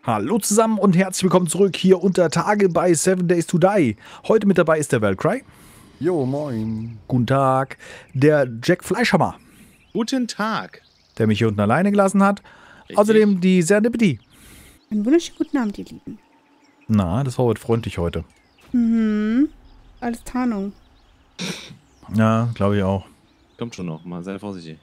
Hallo zusammen und herzlich willkommen zurück hier unter Tage bei 7 Days to Die. Heute mit dabei ist der Valkyrie. Jo, moin. Guten Tag. Der Jack Fleischhammer, Guten Tag. der mich hier unten alleine gelassen hat. Richtig. Außerdem die Serendipity. Einen wunderschönen guten Abend, ihr Lieben. Na, das war heute freundlich heute. Alles Tarnung. Ja, glaube ich auch. Kommt schon noch, mal sei vorsichtig.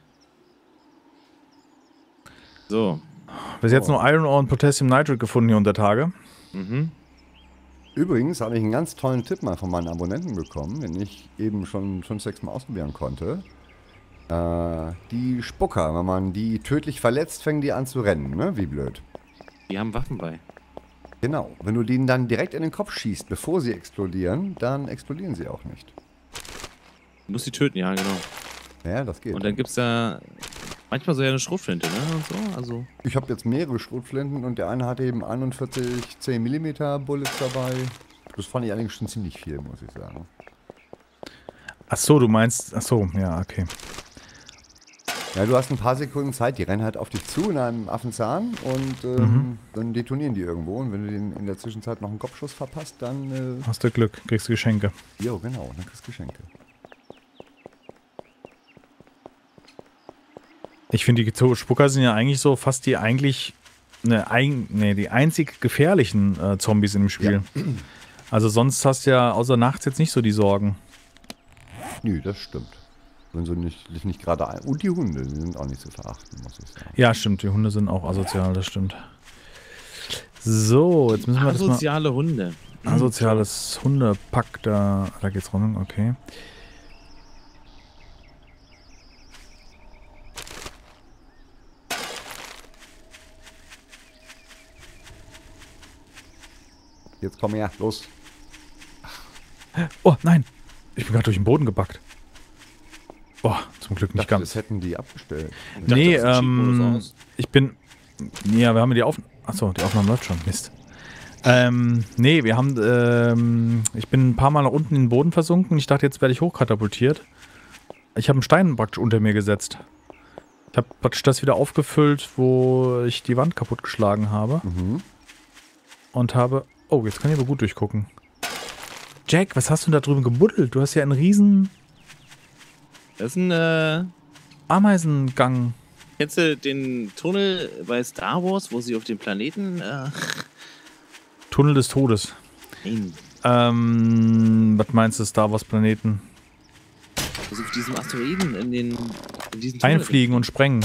So. Bis jetzt nur Iron Ore und Potassium Nitrate gefunden hier unter Tage. Übrigens habe ich einen ganz tollen Tipp mal von meinen Abonnenten bekommen, den ich eben schon 5-6 Mal ausprobieren konnte. Die Spucker, wenn man die tödlich verletzt, fängen die an zu rennen, ne? Wie blöd. Die haben Waffen bei. Genau. Wenn du denen dann direkt in den Kopf schießt, bevor sie explodieren, dann explodieren sie auch nicht. Du musst die töten, ja, genau. Ja, das geht. Und dann gibt's da manchmal so ja eine Schrotflinte, ne? Und so, also. Ich habe jetzt mehrere Schrotflinten und der eine hatte eben 41 10 mm Bullets dabei. Das fand ich allerdings schon ziemlich viel, muss ich sagen. Ach so, du meinst... Ach so, ja, okay. Ja, du hast ein paar Sekunden Zeit, die rennen halt auf dich zu in einem Affenzahn und dann detonieren die irgendwo. Und wenn du denen in der Zwischenzeit noch einen Kopfschuss verpasst, dann... Hast du Glück, kriegst du Geschenke. Jo, genau, dann kriegst du Geschenke. Ich finde, die Spucker sind ja eigentlich so fast die die einzig gefährlichen Zombies im Spiel. Ja. Also sonst hast du ja außer nachts jetzt nicht so die Sorgen. Nö, das stimmt. Wenn sie nicht gerade ein... Und die Hunde, die sind auch nicht zu verachten, muss ich sagen. Ja, stimmt, die Hunde sind auch asozial, das stimmt. So, jetzt müssen wir Asoziale Hunde. das mal... Asoziales Hundepack, da geht's rum, okay. Jetzt komm her, los. Oh, nein! Ich bin gerade durch den Boden gebackt. Oh, zum Glück nicht Ich dachte, ganz. das hätten die abgestellt. Nee, das ist ein Cheat-Modus aus. ich bin... Ja, wir haben ja die Aufnahme... Achso, die Aufnahme läuft schon. Mist. Nee, wir haben... ich bin ein paar Mal nach unten in den Boden versunken. Ich dachte, jetzt werde ich hochkatapultiert. Ich habe einen Stein praktisch unter mir gesetzt. Ich habe praktisch das wieder aufgefüllt, wo ich die Wand kaputtgeschlagen habe. Und habe... Oh, jetzt kann ich aber gut durchgucken. Jack, was hast du da drüben gebuddelt? Du hast ja einen riesen Das ist ein, Ameisengang. kennst du den Tunnel bei Star Wars, wo sie auf dem Planeten, Tunnel des Todes. nein, Was meinst du, Star Wars Planeten? wo sie auf diesem Asteroiden in diesen Tunnel Einfliegen und sprengen.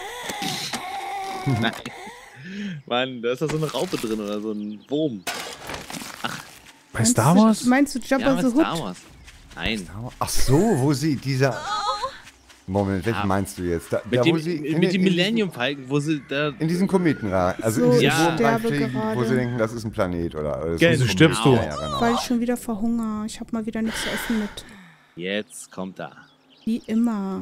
Nein. Mann, da ist da so eine Raupe drin oder so ein Wurm. Bei Star Wars? Meinst du Jabba Ja, the bei Star Hutt? Wars. Nein. Ach so, wo sie dieser... Moment, welchen Ja. meinst du jetzt? Da, Mit wo dem, sie mit dem Millennium Falcon, wo sie da... in diesen Kometen rein, also So, in diesen ich Wurm sterbe reinfliegen, wo gerade. sie denken, das ist ein Planet oder so. Wieso stirbst du? Ja, genau. Weil ich schon wieder verhungere. Ich habe mal wieder nichts zu essen mit. Jetzt kommt er. Wie immer.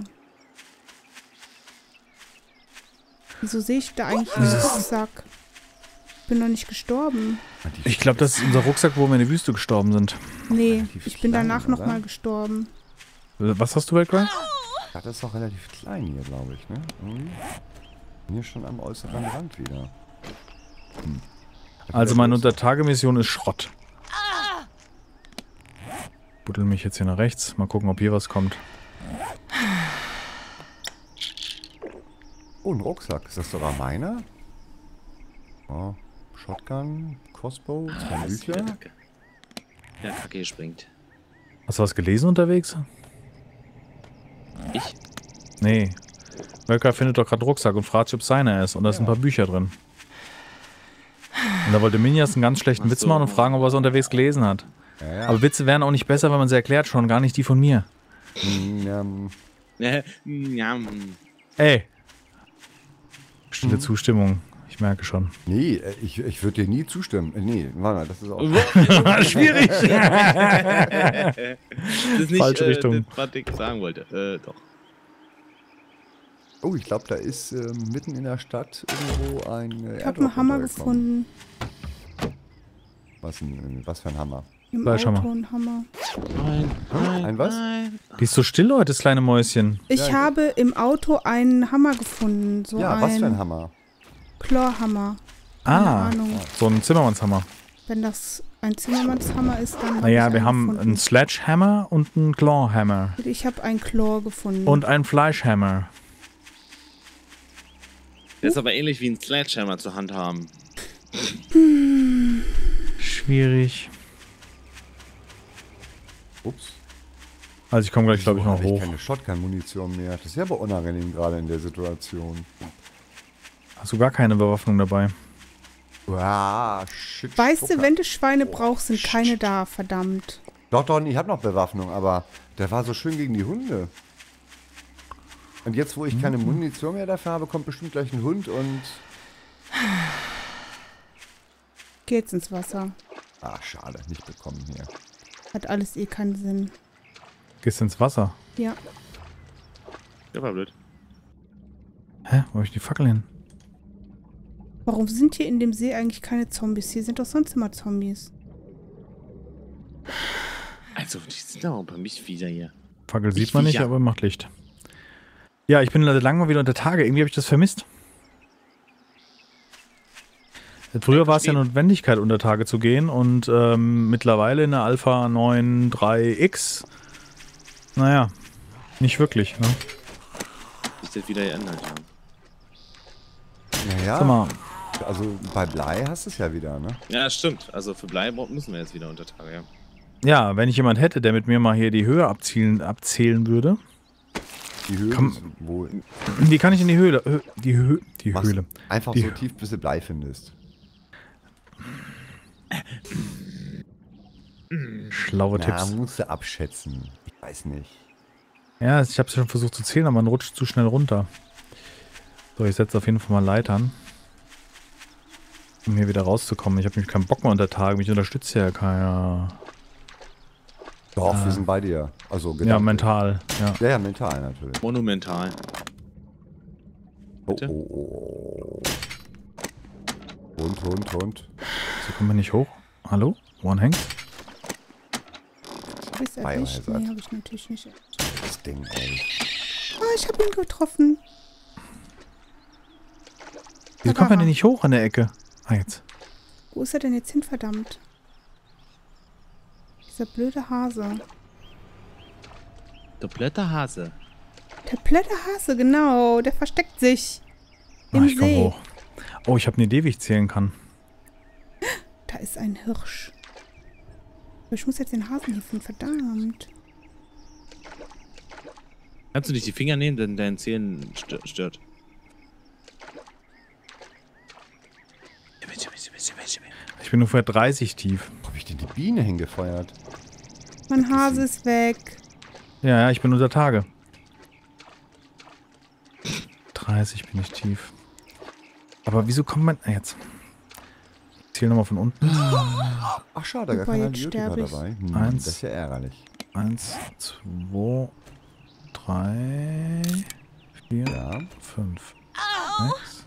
Wieso sehe ich da eigentlich einen Rucksack? Ich bin noch nicht gestorben. Ich glaube, das ist unser Rucksack, wo wir in der Wüste gestorben sind. Nee, Relativ ich bin klein, danach oder? nochmal gestorben. Was hast du, Valkyrie? Ja, das ist doch relativ klein hier, glaube ich, ne? Irgendwie. Hier schon am äußeren Rand wieder. Also meine Untertagemission ist Schrott. Buddel mich jetzt hier nach rechts. Mal gucken, ob hier was kommt. Oh, ein Rucksack. Ist das sogar meiner? Oh, Shotgun, Crossbow, zwei Das ist wieder Bücher. Kacke. Ja, Kacke gesprengt. Hast du was gelesen unterwegs? Ich? Nee. Valkyrie findet doch gerade einen Rucksack und fragt sich, ob es seiner ist. Und da sind ein paar Bücher drin. Und da wollte Minjas einen ganz schlechten Ach Witz so. machen und fragen, ob er es unterwegs gelesen hat. Ja, ja. Aber Witze wären auch nicht besser, wenn man sie erklärt, schon gar nicht die von mir. Ja, Ey. Stille Zustimmung. Ich merke schon. Nee, ich würde dir nie zustimmen. Nee, warte mal, das ist auch... Schwierig. das ist nicht Falsche Richtung. das, was ich sagen wollte. Doch. Oh, ich glaube, da ist mitten in der Stadt irgendwo ein Ich habe einen Hammer runtergekommen. gefunden. Was für ein Hammer? Im Fleischhammer. Auto ein Hammer. Nein, Ein was? Nein. Die ist so still heute, das kleine Mäuschen. Ich habe im Auto einen Hammer gefunden. So Ja, was für ein Hammer? Chlorhammer. Keine Ahnung. so ein Zimmermannshammer. Wenn das ein Zimmermannshammer ist, dann. Naja, ich wir einen haben gefunden. einen Sledgehammer und einen Clawhammer. Ich habe einen Claw gefunden. Und einen Fleischhammer. Der ist aber ähnlich wie ein Sledgehammer zur Hand haben. Schwierig. Ups. Also ich komme gleich, glaube ich, noch Habe hoch. keine Shotgun-Munition mehr. Das ist ja aber unangenehm gerade in der Situation. Hast du gar keine Bewaffnung dabei? Wow, shit. Weißt du, Spucker. wenn du Schweine brauchst, sind keine da, verdammt. Doch, ich habe noch Bewaffnung, aber der war so schön gegen die Hunde. Und jetzt, wo ich keine Munition mehr dafür habe, kommt bestimmt gleich ein Hund und... Geh jetzt ins Wasser. Ah, schade, nicht bekommen hier. Hat alles eh keinen Sinn. Gehst ins Wasser. Ja. Der war blöd. Hä? Wo hab ich die Fackel hin? Warum sind hier in dem See eigentlich keine Zombies? Hier sind doch sonst immer Zombies. Also, die sind doch bei mich wieder hier. Fackel sieht Ich man nicht, Viecher. aber macht Licht. Ja, ich bin lange mal wieder unter Tage. Irgendwie habe ich das vermisst. Früher war es ja Notwendigkeit, unter Tage zu gehen und mittlerweile in der Alpha 9.3X, naja, nicht wirklich. Ne? Ich das wieder geändert haben. Naja, Sag mal, also bei Blei hast du es ja wieder, ne? Ja, stimmt. Also für Blei müssen wir jetzt wieder unter Tage, ja. ja, wenn ich jemand hätte, der mit mir mal hier die Höhe abzählen würde. Die Höhe Komm. ist wohl... Wie kann ich in die Höhle? Die Mach's Höhle. einfach Die so Hö- tief, bis du Blei findest. Schlaue Na, Tipps. musst du abschätzen. Ich weiß nicht. Ja, ich habe es schon versucht zu zählen, aber man rutscht zu schnell runter. So, ich setze auf jeden Fall mal Leitern. Um hier wieder rauszukommen. Ich habe nämlich keinen Bock mehr unter Tage. Mich unterstützt ja keiner. Doch, wir sind bei dir. Also Ja, gedanklich. mental. Ja. Ja, ja, mental natürlich. Monumental. Oh, Bitte? oh, oh. Hund. So kommen wir nicht hoch. Hallo? One hängt? Hab ich's erwischt? Biohazard. Nee, hab ich natürlich nicht. Das Ding, ey. Ah, ich hab ihn getroffen. Wieso Da kommt war man denn er. nicht hoch an der Ecke? Ah, jetzt. Wo ist er denn jetzt hin, verdammt? Dieser blöde Hase. Der blöde Hase. Der blöde Hase, genau. Der versteckt sich. Ah, Im ich komme See. hoch. Oh, ich habe eine Idee, wie ich zählen kann. Da ist ein Hirsch. Aber ich muss jetzt den Hasen hier finden, verdammt. Kannst du nicht die Finger nehmen, denn dein Zählen stört. Ich bin ungefähr 30 tief. Wo hab ich denn die Biene hingefeuert? Mein Hase ist weg. Ja, ich bin unter Tage. 30 bin ich tief. Aber wieso kommt man... Ah, jetzt. Ich zähle nochmal von unten. Ach, schade, gar Wobei, kein jetzt Antibiotika sterbe ich. dabei. Eins. Das ist ja ärgerlich. 1, 2, 3, 4, Ja. 5, 6.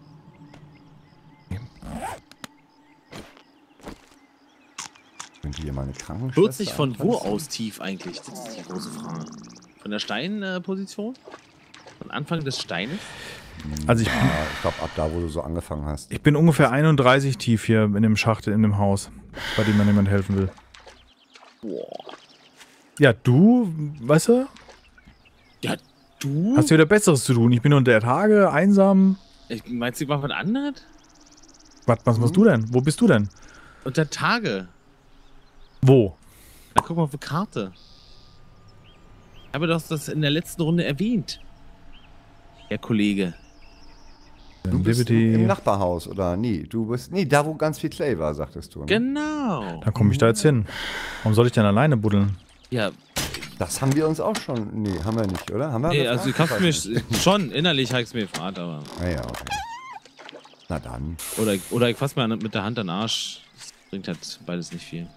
Könnte hier mal eine Krankenschwester... Wird sich von wo antanzen? aus tief eigentlich? Das ist die große Frage. Von der Steinposition? Von Anfang des Steines? Also Ja, ich glaube, ab da, wo du so angefangen hast. ich bin ungefähr 31 tief hier in dem Schacht, in dem Haus, bei dem mir niemand helfen will. Boah. Ja, du, weißt du, Ja, du? hast du wieder Besseres zu tun. Ich bin unter Tage, einsam. Meinst du, ich mach was anderes? Was machst du denn? Wo bist du denn? Unter Tage. Wo? Na, guck mal auf die Karte. Ich habe doch das in der letzten Runde erwähnt. Herr Kollege. Du bist Liberty. im Nachbarhaus, oder? Nee, du bist... Nee, da, wo ganz viel Clay war, sagtest du. Ne? Genau. Da komme ich da jetzt hin. Warum soll ich denn alleine buddeln? Ja, Das haben wir uns auch schon... Nee, haben wir nicht, oder? Haben wir nee, gefragt? also ich hab's weiß mir nicht. schon, innerlich habe ich's mir gefragt, aber... Naja, okay. Na dann. Oder ich fass mir mit der Hand an den Arsch. Das bringt halt beides nicht viel.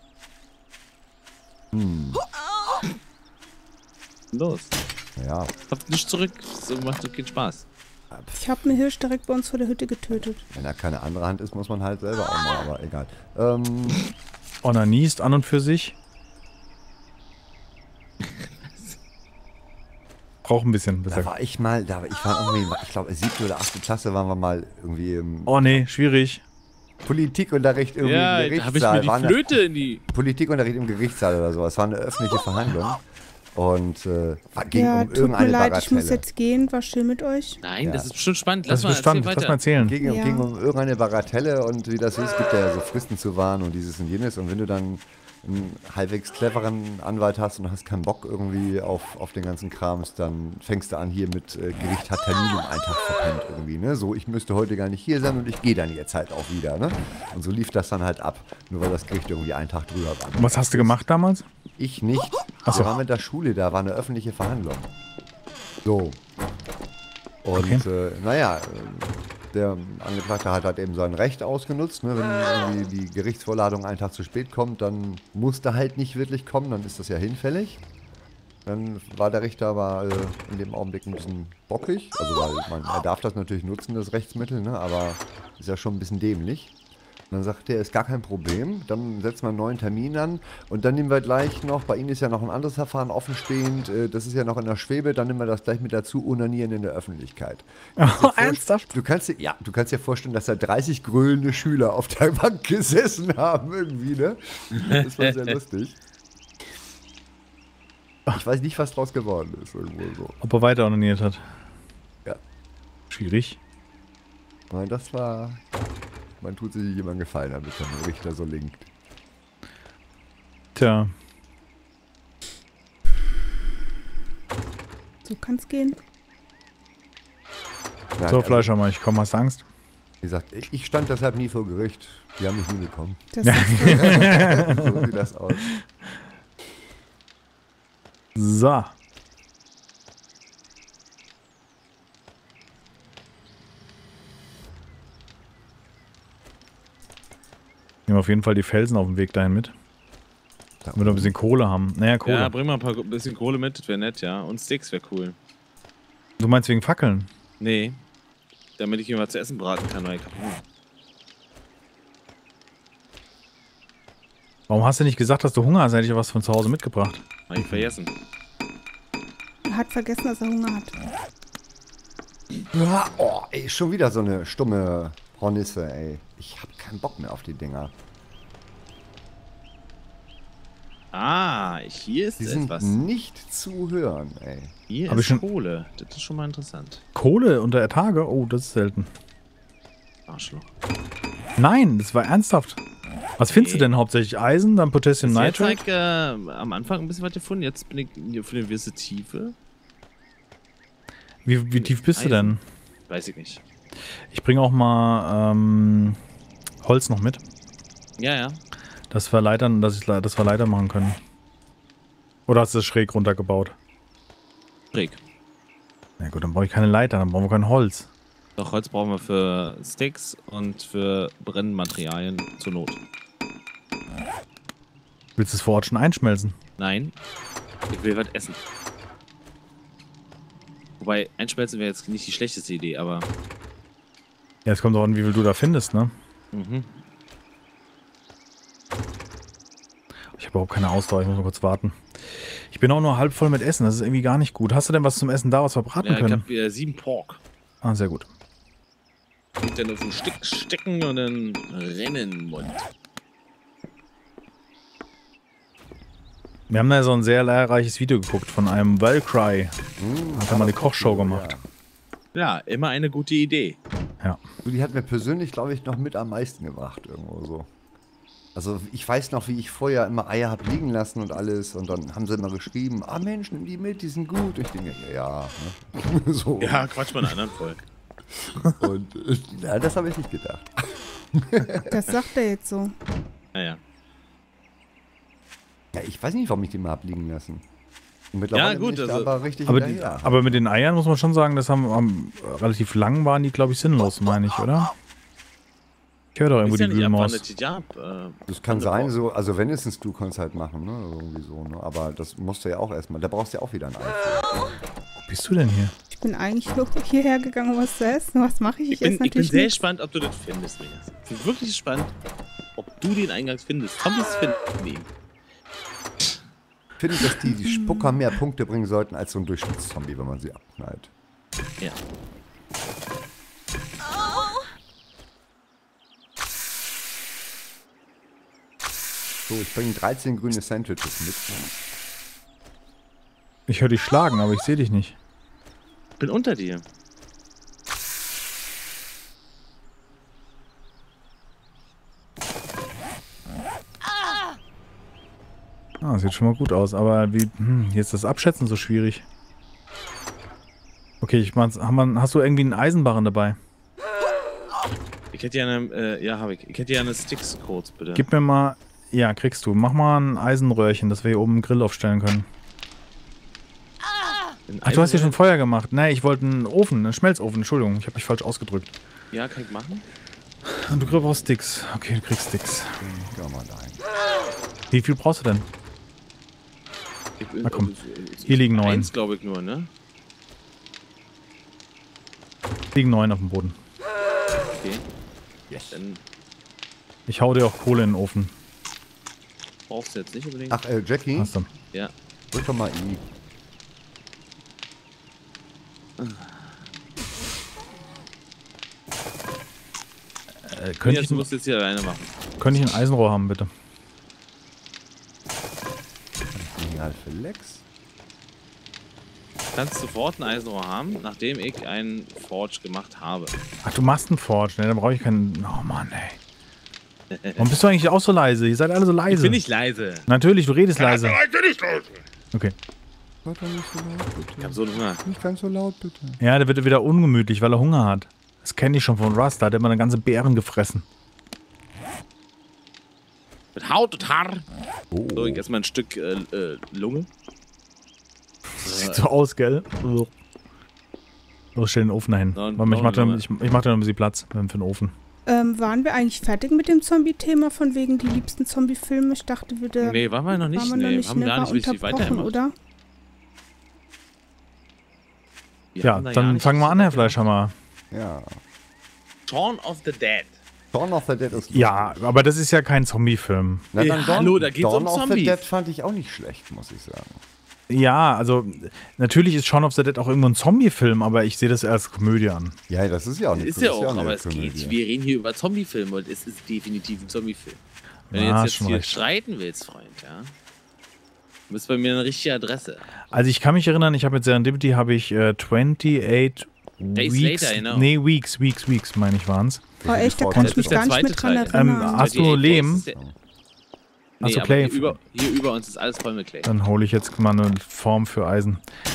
Los. Ja. Habt nicht zurück. So macht doch keinen Spaß. Ich habe einen Hirsch direkt bei uns vor der Hütte getötet. Wenn da keine andere Hand ist, muss man halt selber auch mal, aber egal. Onanie ist an und für sich. braucht ein bisschen. Da war ich mal, ich war irgendwie, ich glaube 7. oder 8. Klasse waren wir mal irgendwie im Oh nee, schwierig. Politikunterricht irgendwie Ja, im da habe ich Gerichtssaal. mir die Flöte in die... Politikunterricht im Gerichtssaal oder so. Es war eine öffentliche Verhandlung. Und ging Ja, um tut irgendeine mir leid, ich muss Bagatelle. jetzt gehen. War schön mit euch. Nein, Ja. das ist bestimmt spannend. Das ist Bestand, erzähl lass mal weiter. erzählen. Ja. Ging um irgendeine Bagatelle und wie das ist, gibt ja so Fristen zu wahren und dieses und jenes. Und wenn du dann einen halbwegs cleveren Anwalt hast und hast keinen Bock irgendwie auf den ganzen Krams, dann fängst du an hier mit Gericht hat Termin um einen Tag verpennt irgendwie, ne? So, ich müsste heute gar nicht hier sein und ich gehe dann jetzt halt auch wieder, ne? Und so lief das dann halt ab, nur weil das Gericht irgendwie einen Tag drüber war. Und was hast du gemacht damals? Ich nicht. Ach so. Wir waren mit der Schule, da war eine öffentliche Verhandlung. So. Und Okay. der Angeklagte hat halt eben sein Recht ausgenutzt. Ne? Wenn irgendwie die Gerichtsvorladung einen Tag zu spät kommt, dann musste halt nicht wirklich kommen, dann ist das ja hinfällig. Dann war der Richter aber in dem Augenblick ein bisschen bockig. Also weil er darf das natürlich nutzen, das Rechtsmittel, ne? Aber ist ja schon ein bisschen dämlich. Und dann sagt er, ist gar kein Problem, dann setzen wir einen neuen Termin an und dann nehmen wir gleich noch, bei Ihnen ist ja noch ein anderes Verfahren offenstehend, das ist ja noch in der Schwebe, dann nehmen wir das gleich mit dazu, Onanieren in der Öffentlichkeit. Oh, ernsthaft? Du kannst dir vorstellen, dass da 30 grölende Schüler auf der Bank gesessen haben irgendwie, ne? Das war sehr lustig. Ich weiß nicht, was draus geworden ist, irgendwo so. Ob er weiter onaniert hat. Ja. Schwierig. Nein, das war... Man tut sich jemand gefallen, damit der Richter so linkt. Tja. So kann's gehen. Nein, So, also, Fleischermann, ich komm, hast du Angst? Wie gesagt, ich stand deshalb nie vor Gericht. Die haben mich nie bekommen. Das ist So sieht das aus. So. Nehmen wir auf jeden Fall die Felsen auf dem Weg dahin mit. Damit wir noch ein bisschen Kohle haben. Naja, Kohle. Ja, bring mal ein bisschen Kohle mit, das wäre nett, ja. Und Sticks wäre cool. Du meinst wegen Fackeln? Nee. Damit ich mir was zu essen braten kann, weil ich hab Hunger. Warum hast du nicht gesagt, dass du Hunger hast? Hätte ich ja was von zu Hause mitgebracht. Hab ich vergessen. Er hat vergessen, dass er Hunger hat. Ja, oh, ey, schon wieder so eine stumme Hornisse, ey. Ich hab keinen Bock mehr auf die Dinger. Ah, hier ist Die sind etwas. nicht zu hören, ey. Hier Hab ist ich schon- Kohle. Das ist schon mal interessant. Kohle unter der Tage? Oh, das ist selten. Arschloch. Nein, das war ernsthaft. Was findest du denn hauptsächlich? Eisen, dann Potassium Bis jetzt Nitrate? hab ich, am Anfang ein bisschen was gefunden. Jetzt bin ich hier für eine gewisse Tiefe. Wie tief bist du denn? Weiß ich nicht. Ich bringe auch mal Holz noch mit, Ja, ja. dass wir Leiter machen können. Oder hast du es schräg runtergebaut? Schräg. Na gut, dann brauche ich keine Leiter, dann brauchen wir kein Holz. Doch, Holz brauchen wir für Sticks und für Brennmaterialien zur Not. Willst du es vor Ort schon einschmelzen? Nein, ich will was essen. Wobei, einschmelzen wäre jetzt nicht die schlechteste Idee, aber... Ja, es kommt auch an, wie viel du da findest, ne? Mhm. Ich habe überhaupt keine Ausdauer, ich muss mal kurz warten. Ich bin auch nur halb voll mit Essen, das ist irgendwie gar nicht gut. Hast du denn was zum Essen da, was wir braten Ja, ich können? habe 7 Pork. Ah, sehr gut. Und dann auf den Stick stecken und dann rennen im Mund. Wir haben da so ein sehr lehrreiches Video geguckt von einem Wellcry. Hat er mal eine Kochshow gemacht. Ja, immer eine gute Idee. Ja. Die hat mir persönlich, glaube ich, noch mit am meisten gebracht, irgendwo so. Also ich weiß noch, wie ich vorher immer Eier habe liegen lassen und alles und dann haben sie immer geschrieben, ah Mensch, nimm die mit, die sind gut. Ich denke, ja, ne? So. Ja, quatsch mal einen anderen voll. Und ja, das habe ich nicht gedacht. Das sagt er jetzt so. Naja. Ja, ich weiß nicht, warum ich die mal habe liegen lassen. Und mittlerweile Ja, gut, bin ich da also- aber richtig Aber, hinterher. aber mit den Eiern muss man schon sagen, das haben relativ lang waren die, glaube ich, sinnlos, meine ich, oder? Ich höre doch irgendwo Ist ja die nicht ab, wann Wühlmaus. das ja ab. Das kann sein, so, also wenn es du kannst halt machen, ne? Irgendwie so, ne? Aber das musst du ja auch erstmal, da brauchst du ja auch wieder ein Ei für. Wo bist du denn hier? Ich bin eigentlich nur hierher gegangen, um was zu essen. Was mache ich? Ich bin natürlich sehr nichts. gespannt, ob du das findest, Minas. Ich bin wirklich gespannt, ob du den Eingang findest. Thomas findet ihn. finde, dass die Spucker mehr Punkte bringen sollten als so ein Durchschnittszombie, wenn man sie abknallt. Ja. So, ich bringe 13 grüne Sandwiches mit. Ich höre dich schlagen, aber ich sehe dich nicht. Bin unter dir. Ah, sieht schon mal gut aus, aber wie, jetzt das Abschätzen so schwierig. Okay, ich mein's, hast du irgendwie einen Eisenbarren dabei? Ich hätte ja eine, ja, habe ich. Ich hätte ja eine Sticks kurz, bitte. Gib mir mal, ja, kriegst du. Mach mal ein Eisenröhrchen, dass wir hier oben einen Grill aufstellen können. Ach, du hast hier schon Feuer gemacht. Nee, ich wollte einen Ofen, einen Schmelzofen, Entschuldigung, ich habe mich falsch ausgedrückt. Ja, kann ich machen. Und du brauchst Sticks. Okay, du kriegst Sticks. Ja, mal dahin. Wie viel brauchst du denn? Na komm, hier liegen 9. Eins, glaube ich nur, ne? Liegen 9 auf dem Boden. Okay. Yes. Dann Ich hau dir auch Kohle in den Ofen. brauchst du jetzt nicht unbedingt. Ach, Jackie, Hast du. Ja. drück doch mal I. Könnte Das musst du jetzt hier alleine machen. ich ein Eisenrohr haben, bitte? Genial für Lex. Du kannst sofort ein Eisenrohr haben, nachdem ich einen Forge gemacht habe. Ach, du machst einen Forge, ne? Da brauche ich keinen... Oh Mann, ey. Warum bist du eigentlich auch so leise? Ihr seid alle so leise. Ich bin nicht leise. Natürlich, du redest leise. Okay. Hört doch nicht so laut, Ich bitte. hab so einen Hunger. Nicht ganz so laut, bitte. Ja, der wird wieder ungemütlich, weil er Hunger hat. Das kenne ich schon von Rust, da hat er immer eine ganze Beeren gefressen. Mit Haut und Haar. Oh. So, ich erstmal ein Stück Lunge. Sieht so aus, gell? Los, stell den Ofen dahin. Nein, Weil ich mach da nein. ich mach da ein bisschen Platz für den Ofen. Waren wir eigentlich fertig mit dem Zombie-Thema von wegen die liebsten Zombie-Filme? Ich dachte, wir Nee, waren wir noch nicht. waren wir noch Nee, nicht, haben ne? gar War nicht richtig unterbrochen, weitergemacht. oder? Wir Ja, haben da gar dann nicht fangen wir richtig an, Herr Fleischhammer. Ja. Shaun of the Dead. Dawn of the Dead ist... Ja, aber das ist ja kein Zombie-Film. Na, Ja, dann hallo, da geht's Dawn um of the Zombies. Dead fand ich auch nicht schlecht, muss ich sagen. Ja, also natürlich ist Shaun of the Dead auch irgendwo ein Zombie-Film, aber ich sehe das als Komödie an. Ja, das ist ja auch nicht Ist ja auch, eine aber es Komödie. geht. Wir reden hier über Zombiefilme und es ist definitiv ein Zombiefilm. Wenn Ja, du jetzt schon hier recht. streiten willst, Freund, ja, du bist bei mir eine richtige Adresse. Also ich kann mich erinnern, ich habe mit Serendipity 28 Days Weeks, later, genau. nee, Weeks meine ich waren's. Oh echt, da Das kann ist ich mich der gar nicht zweite mehr dran Teil. erinnern. Hast du 28 Lehm? ist der- Hast Nee, du aber Clay? hier über uns ist alles voll mit Clay. Dann hole ich jetzt mal eine Form für Eisen.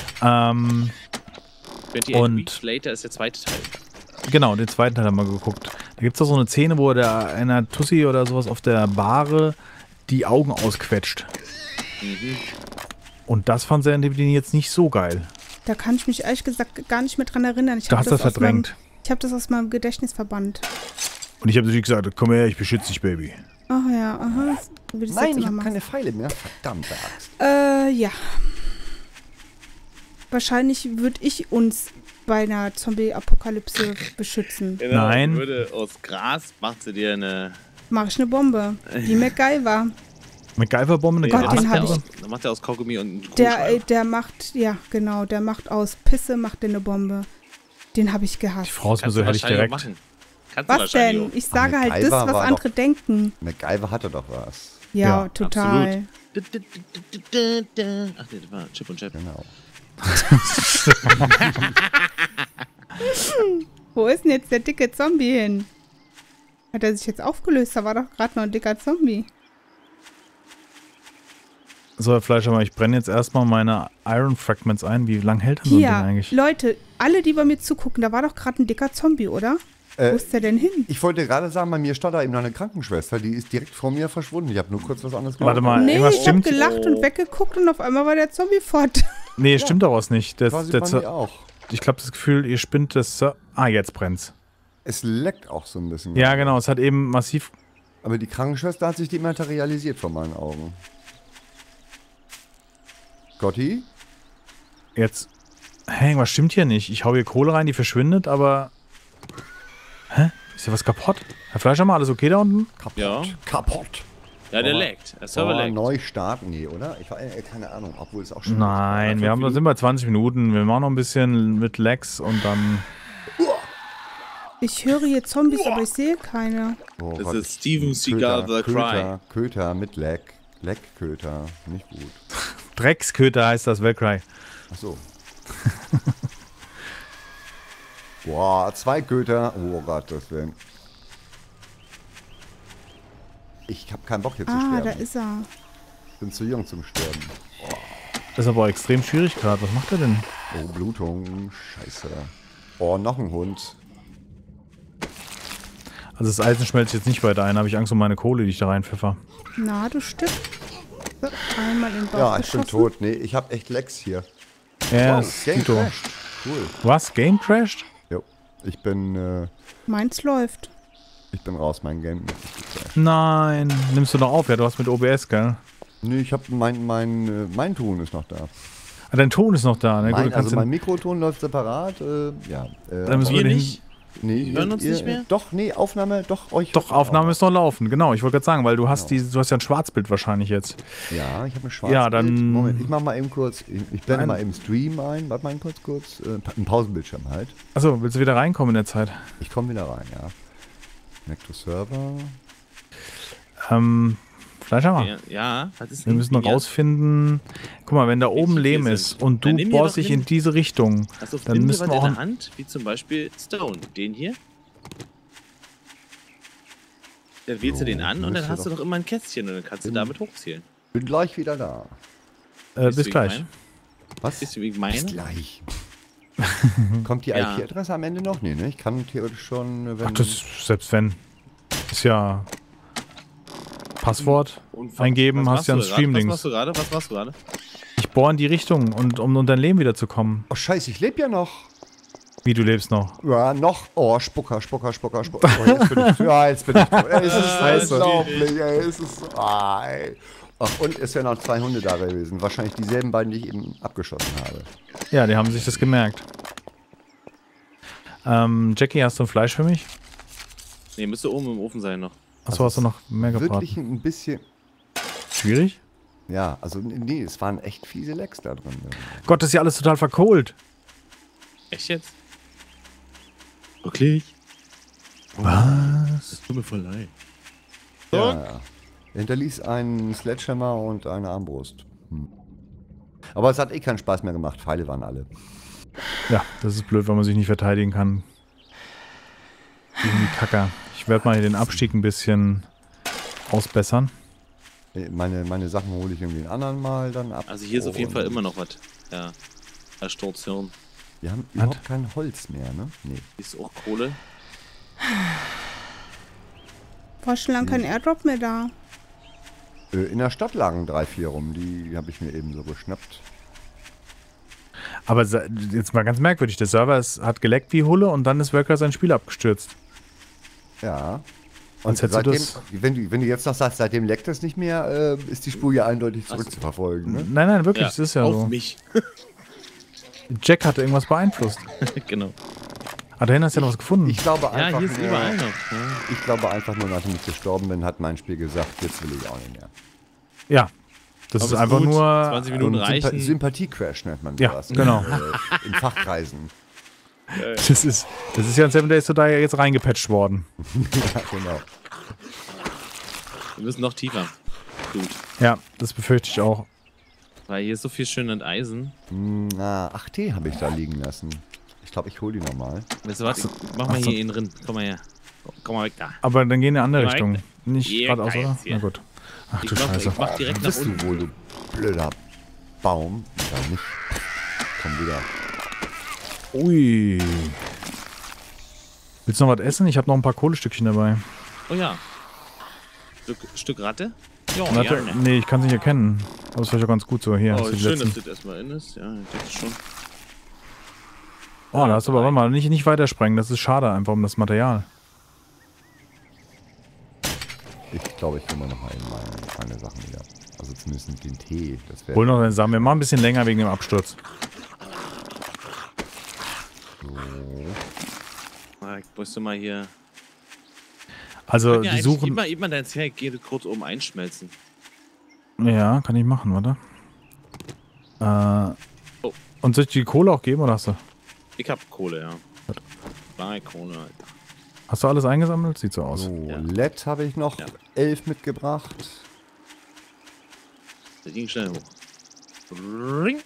28 und- Weeks Later ist der zweite Teil. Genau, den zweiten Teil haben wir geguckt. Da gibt es doch so eine Szene, wo der einer Tussi oder sowas auf der Bahre die Augen ausquetscht. Mhm. Und das fand Serendipity jetzt nicht so geil. Da kann ich mich ehrlich gesagt gar nicht mehr dran erinnern. Ich Du hab hast das aus verdrängt. Ich habe das aus meinem Gedächtnis verbannt. Und ich habe natürlich gesagt, komm her, ich beschütze dich, Baby. Ach ja, aha. So wie das Nein, jetzt ich immer habe machst. keine Pfeile mehr. Verdammte Axt. Ja. Wahrscheinlich würde ich uns bei einer Zombie-Apokalypse beschützen. Genau, Nein. Würde aus Gras macht sie dir eine. Mach ich eine Bombe. Wie MacGyver. MacGyver-Bombe, eine Gott, Gras- den hab ich- Dann macht er aus Kaugummi und einen Der Kugelschreiber. macht, ja genau, der macht aus Pisse, macht der eine Bombe. Den habe ich gehasst. Die Frau ist mir Kannst so du herrlich wahrscheinlich auch direkt. machen. Kannst du Was wahrscheinlich denn? auch. Ich sage halt das, MacGyver was war andere denken. MacGyver hatte doch was. Ja, Ja, total. Ach nee, das war Chip und Chap. Genau. Wo ist denn jetzt der dicke Zombie hin? Hat er sich jetzt aufgelöst? Da war doch gerade noch ein dicker Zombie. So, Herr Fleischhammer, ich brenne jetzt erstmal meine Iron Fragments ein. Wie lang hält denn so ein Ding Hier, eigentlich? Leute, alle, die bei mir zugucken, da war doch gerade ein dicker Zombie, oder? Wo ist der denn hin? Ich wollte gerade sagen, bei mir stand da eben noch eine Krankenschwester, die ist direkt vor mir verschwunden. Ich habe nur kurz was anderes Warte gemacht. mal, Nee, irgendwas ich hab stimmt. gelacht und weggeguckt und auf einmal war der Zombie fort. Nee, stimmt daraus nicht. Quasi bei mir auch. Ich glaube, das Gefühl, ihr spinnt das. Jetzt brennt's. Es leckt auch so ein bisschen. Ja, genau. Es hat eben massiv. Aber die Krankenschwester hat sich dematerialisiert vor meinen Augen. Gotti? Jetzt. Hä, was stimmt hier nicht? Ich hau hier Kohle rein, die verschwindet, aber. Hä? Ist hier was kaputt? Herr Fleischhammer, alles okay da unten? Kaputt. Ja. Kaputt. Ja, der laggt. Der Server laggt. Neu starten, nee, oder? Ich keine Ahnung, obwohl es auch schon... Nein, da sind wir 20 Minuten. Wir machen noch ein bisschen mit Lags und dann... Ich höre hier Zombies, aber ich sehe keine. Oh Das Gott, ist Steven Seagal The Cry. Köter mit Lag. Lag-Köter. Nicht gut. Drecksköter heißt das, Valkyrie. Achso. Boah, 2 Köter. Oh Gott, das wäre... Ich habe keinen Bock hier zu sterben. Da ist er. Ich bin zu jung zum Sterben. Das ist aber extrem schwierig gerade. Was macht er denn? Oh, Blutung. Scheiße. Oh, noch ein Hund. Also das Eisen schmelzt jetzt nicht weiter ein. Habe ich Angst um meine Kohle, die ich da reinpfeffer. Na, du stirbst. So, einmal in den Bauch Ja, ich bin geschossen. tot. Nee, ich habe echt Lecks hier. Ja, Wow, das ist Game Tito. crashed. Cool. Was? Game crashed? Jo. Ich bin Meins läuft. raus, mein Game ist gecrashed. Nein. Nimmst du noch auf? Ja, du hast mit OBS, gell? Nee, ich habe mein Ton ist noch da. Ah, dein Ton ist noch da. Na gut, du kannst Also mein den, Mikroton läuft separat. Ja. dann müssen Wir wir den, nicht? Nee, hören uns nicht mehr? Doch, nee, Aufnahme, doch, euch. Doch, Aufnahme ist noch laufen. Genau, ich wollte gerade sagen, weil du hast du hast ja ein Schwarzbild wahrscheinlich jetzt. Ja, ich habe ein schwarzes Ja, dann- Bild. Moment, ich mach mal eben kurz, ich blende Nein. mal eben Stream ein. Warte mal kurz. Ein Pausenbildschirm halt. Achso, willst du wieder reinkommen in der Zeit? Ich komme wieder rein, ja. Mac to Server. Fleischhammer. Ja, was ist Wir denn müssen hier? rausfinden. Guck mal, wenn da oben Welche Lehm hier ist sind. und du Dann nimm dir bohrst doch dich nimm- in diese Richtung, Also dann nimm dir müssen was wir in auch... der Hand, wie zum Beispiel Stone. Den hier. Dann wählst du den an und dann müsste hast du doch- doch immer ein Kästchen und dann kannst du damit hochzählen. Bin gleich wieder da. bis Weißt du, wie gleich. ich mein? Was? Weißt du, wie ich meine? Bis gleich. Kommt die Ja. IP-Adresse am Ende noch? Nee, ne? Ich kann theoretisch schon, wenn... Ach, das selbst wenn. Ist ja... Passwort Und eingeben, was hast ja ein machst du gerade? Stream-Dings. Was machst du gerade? Ich bohre in die Richtung, und um unter dein Leben wieder zu kommen. Oh, scheiße, ich lebe ja noch. Wie, du lebst noch? Ja, noch. Oh, Spucker. Oh, jetzt bin ich, ja, jetzt bin ich tot. Ey, es ist Scheiße. unglaublich, ey. Es ist so, ey. Ach, und es wären noch 2 Hunde da gewesen. Wahrscheinlich dieselben beiden, die ich eben abgeschossen habe. Ja, die haben sich das gemerkt. Jackie, hast du ein Fleisch für mich? Nee, müsste oben im Ofen sein noch. Achso, hast du noch mehr gebraten? Wirklich ein bisschen... Schwierig? Ja, also nee, es waren echt fiese Lecks da drin. Gott, das ist ja alles total verkohlt. Echt jetzt? Wirklich? Was? Tut mir voll leid. Ja. Hinterließ einen Sledgehammer und eine Armbrust. Aber es hat eh keinen Spaß mehr gemacht. Pfeile waren alle. Ja, das ist blöd, weil man sich nicht verteidigen kann. Gegen die Kacker. Ich werde mal hier den Abstieg ein bisschen ausbessern. Meine Sachen hole ich irgendwie einen anderen Mal dann ab. Also hier ist auf jeden Und Fall immer noch was. Ja. Station. Wir haben überhaupt kein Holz mehr, ne? Nee. Hier ist auch Kohle. War schon lange kein Airdrop mehr da. In der Stadt lagen 3, 4 rum. Die habe ich mir eben so geschnappt. Aber jetzt mal ganz merkwürdig. Der Server hat geleckt wie Hulle und dann ist Worker sein Spiel abgestürzt. Ja. Als hättest du seitdem, wenn du jetzt noch sagst, seitdem leckt es nicht mehr, ist die Spur ja eindeutig zurückzuverfolgen, ne? Nein, wirklich, das ist ja auf so. mich. Jack hatte irgendwas beeinflusst. Genau. Ah, dahin hast du ja noch was gefunden. Ich glaube Ja, einfach hier ist nur, überall noch. Ja. ich glaube einfach nur, nachdem ich gestorben bin, hat mein Spiel gesagt, jetzt will ich auch nicht mehr. Ja. Das Aber ist ist einfach gut. nur... 20 Minuten reichen. Sympathie-Crash nennt man Ja, sowas. genau. In Fachkreisen. Das ist ja in 7 Days to Die jetzt reingepatcht worden. Ja, genau. Wir müssen noch tiefer. Gut. Ja, das befürchte ich auch. Weil hier ist so viel schönes Eisen. Na, 8T habe ich da liegen lassen. Ich glaube, ich hole die nochmal. Weißt du was? Mach mal hier innen drin. Komm mal her. Komm mal weg da. Aber dann gehen in eine andere Ja, Richtung. Nicht hier, geradeaus, da oder? jetzt hier. Na gut. Ach du Ich Scheiße. mach direkt nach Bist du unten. wohl, du blöder Baum? Ja, nicht. Komm wieder. Ui. Willst du noch was essen? Ich habe noch ein paar Kohlestückchen dabei. Oh ja. Stück Ratte? Ja, Warte, gerne. nee, ich kann es nicht erkennen. Aber es war schon ganz gut so. Hier, Oh, hast du die schön, letzten. dass das erstmal in ist. Ja, das ist schon. Oh, da hast du aber, warte mal, nicht weitersprengen. Das ist schade einfach um das Material. Ich glaube, ich hole mal nochmal eben meine Sachen wieder. Also zumindest den Tee. Das wäre Hol noch den Samen. Wir machen ein bisschen länger wegen dem Absturz. Ich musste mal hier. Also, Ja, die suchen... Gib mal dein Zelt, geh kurz oben einschmelzen. Ja, kann ich machen, warte. Oh. Und soll ich die Kohle auch geben, oder hast du? Ich hab Kohle, ja. Zwei Kohle, Alter. Hast du alles eingesammelt? Sieht so aus. So, Ja. LED habe ich noch Ja. 11 mitgebracht. Der ging schnell hoch. Ring.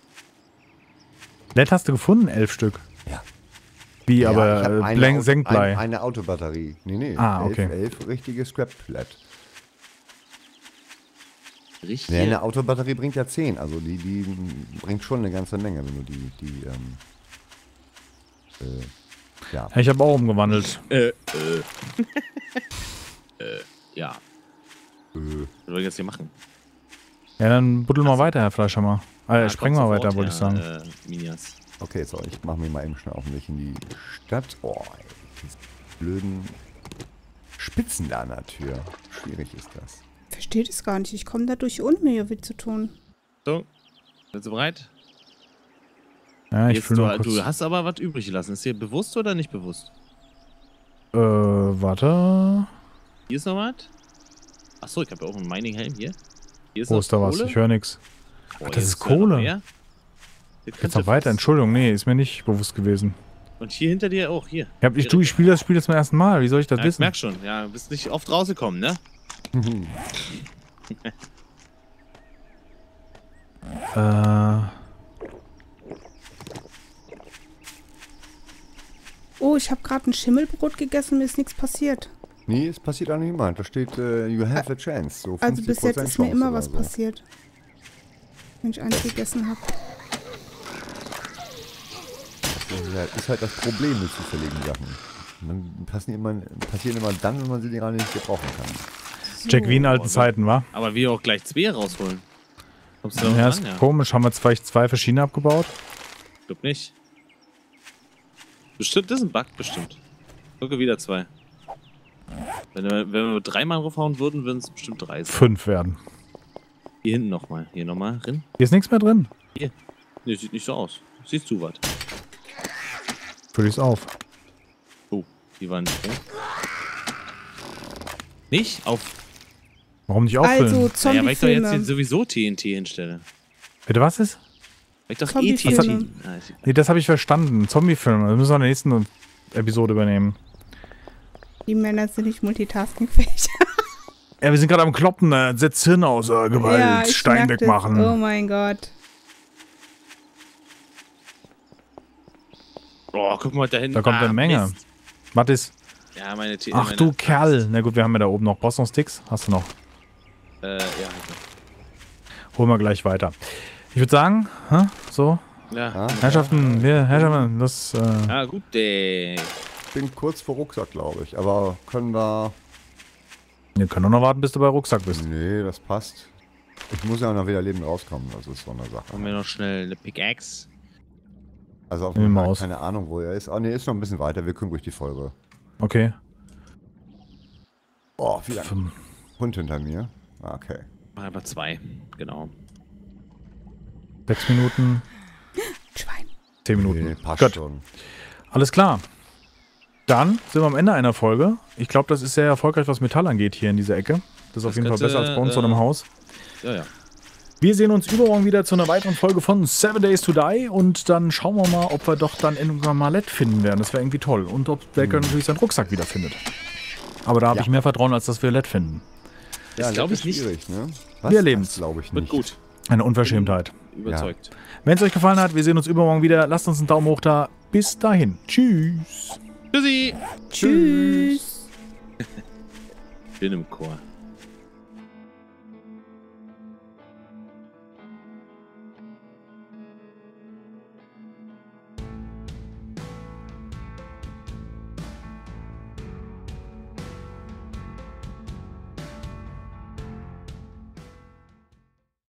LED hast du gefunden? 11 Stück. Ja. Wie, Ja, ich hab aber Senkblei. eine Autobatterie. Nee. Ah, 11, okay. 11 richtige Scrap-LED. Richtig. Ja, eine Autobatterie bringt ja 10. Also die bringt schon eine ganze Menge, wenn du ja. Ja, ich habe auch umgewandelt. Ja. Was soll ich jetzt hier machen? Ja, dann buddel mal weiter, Herr Fleischhammer. Spreng mal weiter, wollte ich sagen. Minias. Okay, so, ich mache mir mal eben schnell auf den Weg in die Stadt. Oh, ey, diese blöden Spitzen da an der Tür. Schwierig ist das. Versteht es gar nicht. Ich komme dadurch, ohne mir viel zu tun. So. Bist du bereit? Ja, ich Jetzt, fühle mal kurz. du hast aber was übrig gelassen. Ist dir bewusst oder nicht bewusst? Warte. Hier ist noch was? Achso, ich habe ja auch einen Mining-Helm hier. Hier Wo noch ist da was? Kohle. Ich höre nichts. Oh, das hier ist sogar noch Kohle. mehr. Hier Jetzt könnte noch weiter. was. Entschuldigung, nee, ist mir nicht bewusst gewesen. Und hier hinter dir auch, hier. Ich spiele das Spiel jetzt zum ersten Mal. Wie soll ich das Ja, ich wissen? merk schon. Ja, du bist nicht oft rausgekommen, ne? Oh, ich habe gerade ein Schimmelbrot gegessen, mir ist nichts passiert. Nee, es passiert auch niemand. Da steht, you have a chance. So 50% Also bis jetzt ist mir Chance immer oder was so. passiert. Wenn ich eins gegessen habe. Das ist halt das Problem mit zufälligen Sachen. Passieren immer dann, wenn man sie gerade nicht gebrauchen kann. Jack wie in alten Zeiten, wa? Aber wir auch gleich zwei rausholen. Kommst du da Ja, noch ist ran? Ja. komisch. Haben wir zwei verschiedene abgebaut? Ich glaub nicht. Bestimmt, das ist ein Bug, bestimmt. Gucke, wieder zwei. Wenn wir dreimal raufhauen würden, würden es bestimmt 3 sein. 5 werden. Hier hinten nochmal. Hier nochmal. Rin. Hier ist nichts mehr drin. Hier. Nee, sieht nicht so aus. Siehst du was? Fülle ich's auf. Oh, die waren nicht drin. Nicht? Auf. Warum nicht auffüllen? Also Naja, weil ich doch jetzt hier Zombie-Filme. sowieso TNT hinstelle. Bitte, was ist? Weil ich doch Zombie-Filme. TNT. Ah, Nee, das habe ich verstanden. Zombie-Film. Das müssen wir in der nächsten Episode übernehmen. Die Männer sind nicht multitaskingfähig. Ja, wir sind gerade am Kloppen. Setz Hirn aus. Gewalt. Ja, ich Stein merk das. wegmachen. Oh mein Gott. Oh, guck mal da hinten. Da kommt eine Menge. Mist. Was ist? Ja, meine TNT. Ach du Kerl. Na gut, wir haben ja da oben noch. Brauchst du noch Sticks? Hast du noch. Ja, Holen wir gleich weiter. Ich würde sagen, so. ja. Herrschaften, das. Ja, gut, ey. Ich bin kurz vor Rucksack, glaube ich. Aber können wir... Wir können nur noch warten, bis du bei Rucksack bist. Nee, das passt. Ich muss ja auch noch wieder lebend rauskommen. Das ist so eine Haben Sache. wir noch schnell eine Pickaxe. Also auf Nehmen jeden wir Fall aus. keine Ahnung, wo er ist. Ah, nee, ist noch ein bisschen weiter. Wir können durch die Folge. Okay. Oh, wieder ein Hund hinter mir. Ah, okay. Mach einfach 2. Genau. 6 Minuten, Schwein. 10 Minuten. Nee, passt Gut. schon. Alles klar. Dann sind wir am Ende einer Folge. Ich glaube, das ist sehr erfolgreich, was Metall angeht hier in dieser Ecke. Das ist auf jeden Fall könnte, besser als bei uns so im Haus. Ja, ja. Wir sehen uns übermorgen wieder zu einer weiteren Folge von 7 Days to Die und dann schauen wir mal, ob wir doch dann irgendwann mal LED finden werden. Das wäre irgendwie toll. Und ob Becker natürlich seinen Rucksack wiederfindet. Aber da habe Ja. ich mehr Vertrauen, als dass wir LED finden. Das glaub ich ist nicht. schwierig, ne? Wir erleben's. glaube ich Wird nicht. gut. Eine Unverschämtheit. Überzeugt. Wenn es euch gefallen hat, wir sehen uns übermorgen wieder. Lasst uns einen Daumen hoch da. Bis dahin. Tschüss. Tschüssi. Tschüss. Bin im Chor.